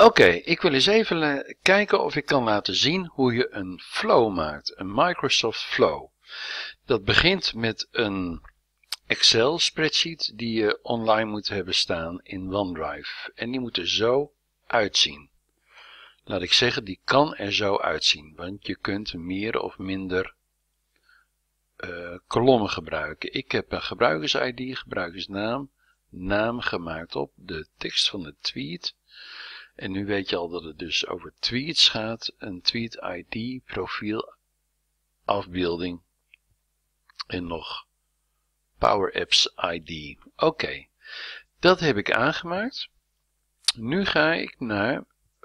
Oké, ik wil eens even kijken of ik kan laten zien hoe je een flow maakt. Een Microsoft Flow. Dat begint met een Excel spreadsheet die je online moet hebben staan in OneDrive. En die moet er zo uitzien. Laat ik zeggen, die kan er zo uitzien. Want je kunt meer of minder kolommen gebruiken. Ik heb een gebruikers-ID, gebruikersnaam, naam gemaakt op de tekst van de tweet. En nu weet je al dat het dus over tweets gaat. Een tweet ID, profiel, afbeelding en nog Power Apps ID. Oké, dat heb ik aangemaakt. Nu ga ik naar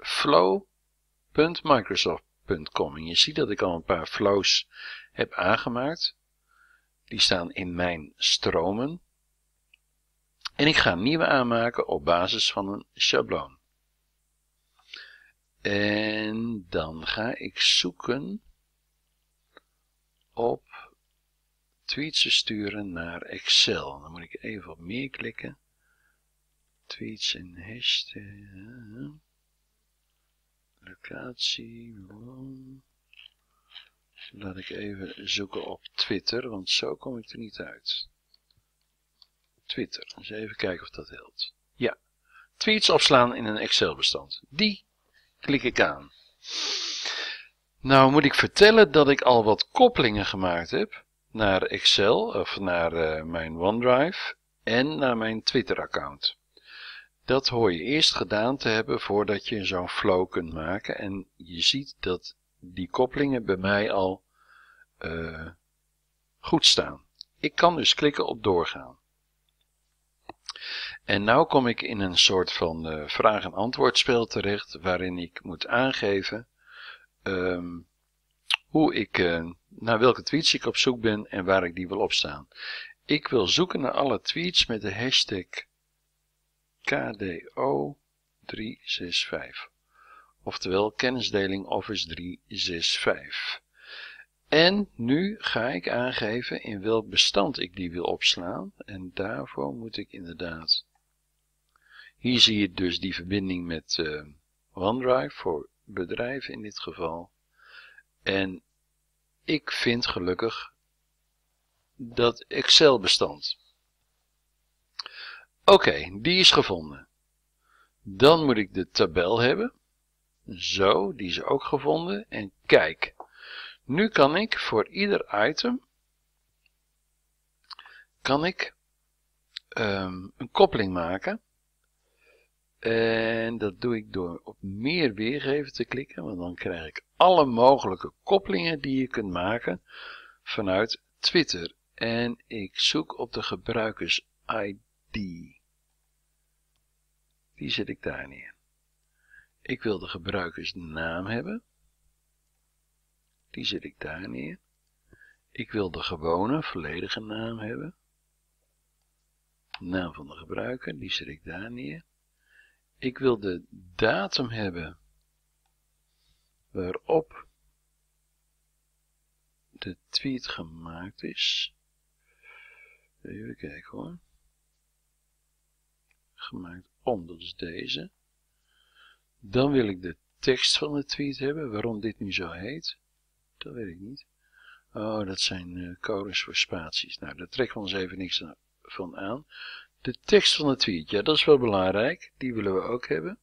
flow.microsoft.com en je ziet dat ik al een paar flows heb aangemaakt. Die staan in mijn stromen. En ik ga een nieuwe aanmaken op basis van een schabloon. En dan ga ik zoeken op tweets sturen naar Excel. Dan moet ik even op meer klikken. Tweets en hashtag. Locatie. Laat ik even zoeken op Twitter, want zo kom ik er niet uit. Twitter. Dus even kijken of dat helpt. Ja. Tweets opslaan in een Excel bestand. Die klik ik aan. Nou moet ik vertellen dat ik al wat koppelingen gemaakt heb naar Excel of naar mijn OneDrive en naar mijn Twitter account. Dat hoor je eerst gedaan te hebben voordat je zo'n flow kunt maken en je ziet dat die koppelingen bij mij al goed staan. Ik kan dus klikken op doorgaan. En nou kom ik in een soort van vraag- en antwoordspel terecht waarin ik moet aangeven hoe ik, naar welke tweets ik op zoek ben en waar ik die wil opstaan. Ik wil zoeken naar alle tweets met de hashtag KDO365. Oftewel kennisdeling Office 365. En nu ga ik aangeven in welk bestand ik die wil opslaan. En daarvoor moet ik inderdaad... Hier zie je dus die verbinding met OneDrive voor bedrijven in dit geval. En ik vind gelukkig dat Excel bestand. Oké, die is gevonden. Dan moet ik de tabel hebben. Zo, die is ook gevonden. En kijk, nu kan ik voor ieder item een koppeling maken. En dat doe ik door op meer weergeven te klikken, want dan krijg ik alle mogelijke koppelingen die je kunt maken vanuit Twitter. En ik zoek op de gebruikers ID. Die zet ik daar neer. Ik wil de gebruikersnaam hebben. Die zet ik daar neer. Ik wil de gewone volledige naam hebben. Naam van de gebruiker, die zet ik daar neer. Ik wil de datum hebben waarop de tweet gemaakt is. Even kijken hoor. Gemaakt om, dat is deze. Dan wil ik de tekst van de tweet hebben. Waarom dit nu zo heet, dat weet ik niet. Oh, dat zijn codes voor spaties. Nou, daar trekken we ons even niks van aan. De tekst van de tweet, ja, dat is wel belangrijk. Die willen we ook hebben.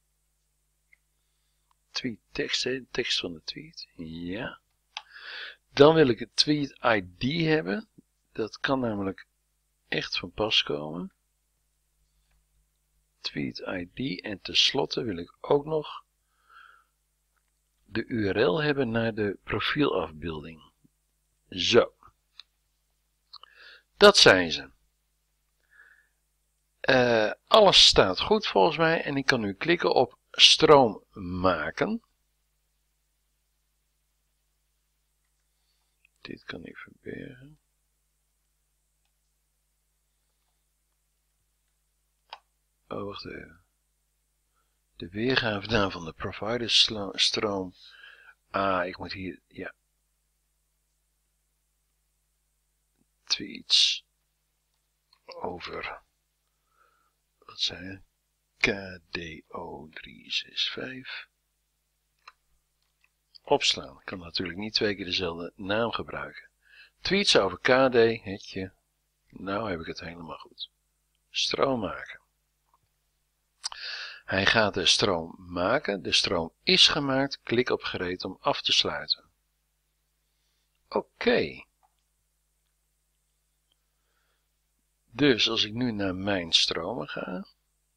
Tweet tekst, hè, de tekst van de tweet. Ja. Dan wil ik het tweet ID hebben. Dat kan namelijk echt van pas komen. Tweet ID. En tenslotte wil ik ook nog de URL hebben naar de profielafbeelding. Zo. Dat zijn ze. Alles staat goed volgens mij en ik kan nu klikken op stroom maken. Dit kan ik verbergen. Oh, wacht even. De weergave naam van de providerstroom. Ah, ik moet hier, ja. Tweets over, wat zei je? KDO365. Opslaan. Ik kan natuurlijk niet 2 keer dezelfde naam gebruiken. Tweets over KD, hetje. Nou heb ik het helemaal goed. Stroom maken. Hij gaat de stroom maken. De stroom is gemaakt. Klik op gereed om af te sluiten. Oké. Dus als ik nu naar mijn stromen ga,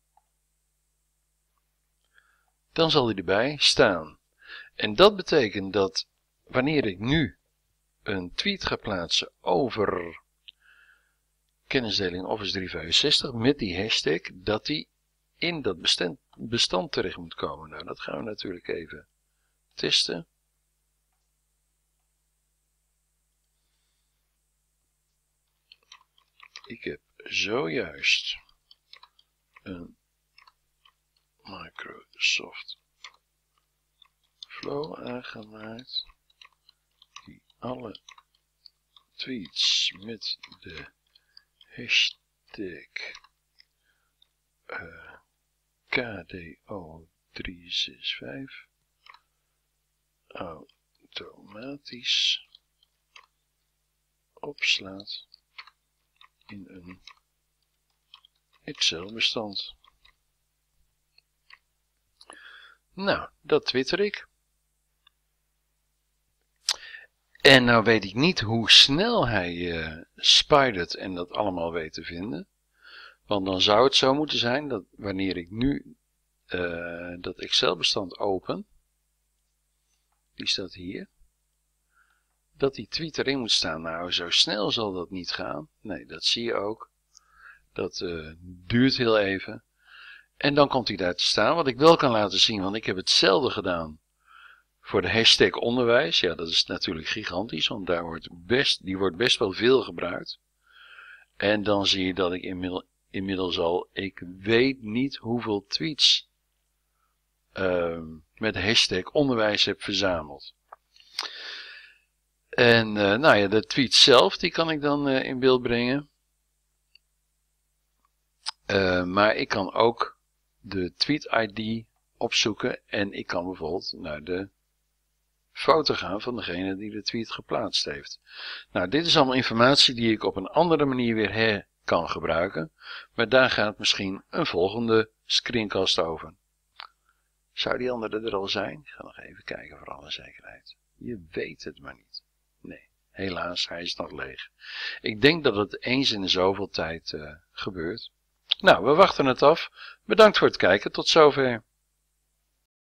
dan zal hij erbij staan. En dat betekent dat wanneer ik nu een tweet ga plaatsen over kennisdeling Office 365 met die hashtag, dat die in dat bestand terecht moet komen. Nou, dat gaan we natuurlijk even testen. Ik heb zojuist een Microsoft Flow aangemaakt die alle tweets met de hashtag KDO365 automatisch opslaat in een Excel-bestand. Nou, dat twitter ik. En nou weet ik niet hoe snel hij spidert en dat allemaal weet te vinden. Want dan zou het zo moeten zijn dat wanneer ik nu dat Excel-bestand open, die staat hier, dat die tweet erin moet staan. Nou, zo snel zal dat niet gaan. Nee, dat zie je ook. Dat duurt heel even. En dan komt hij daar te staan. Wat ik wel kan laten zien, want ik heb hetzelfde gedaan voor de hashtag onderwijs. Ja, dat is natuurlijk gigantisch, want die wordt best wel veel gebruikt. En dan zie je dat ik inmiddels al, ik weet niet hoeveel tweets met de hashtag onderwijs heb verzameld. En nou ja, de tweet zelf, die kan ik dan in beeld brengen. Maar ik kan ook de tweet ID opzoeken en ik kan bijvoorbeeld naar de foto gaan van degene die de tweet geplaatst heeft. Nou, dit is allemaal informatie die ik op een andere manier weer kan gebruiken. Maar daar gaat misschien een volgende screencast over. Zou die andere er al zijn? Ik ga nog even kijken voor alle zekerheid. Je weet het maar niet. Nee, helaas, hij is nog leeg. Ik denk dat het eens in de zoveel tijd gebeurt. Nou, we wachten het af. Bedankt voor het kijken. Tot zover.